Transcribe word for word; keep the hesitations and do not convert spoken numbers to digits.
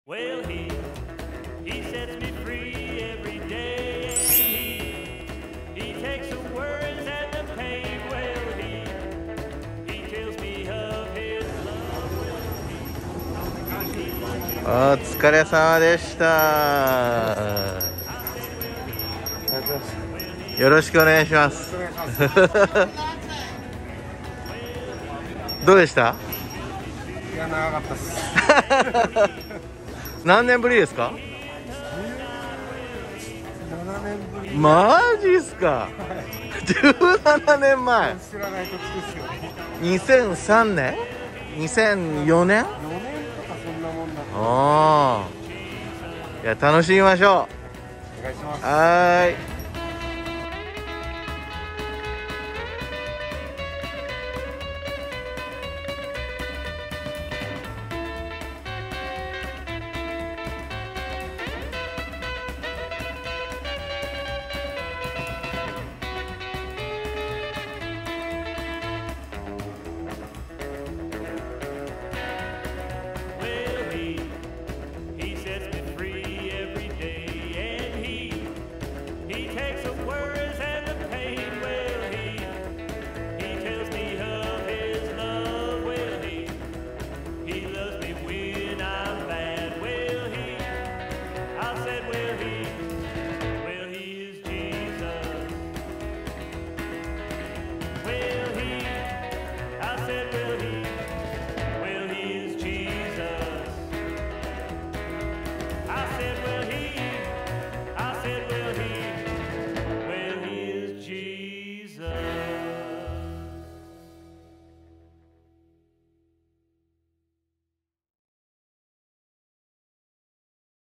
Well, he, he sets me free every day, and he, he takes the worries and the pain. Well, he, he tells me of his love. Well, he, お疲れ様でした。よろしくお願いします。どうでした？ いや、長かったっす。 何年ぶりですか？ ななねんぶり。 マジっすか？じゅうななねんまえ。 知らない土地ですよね。 にせんさんねん？にせんよねん？ よねんとかそんなもんだった。 ああ。いや、楽しみましょう。 お願いします。 はーい。